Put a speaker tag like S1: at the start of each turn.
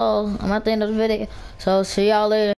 S1: I'm at the end of the video, so see y'all later.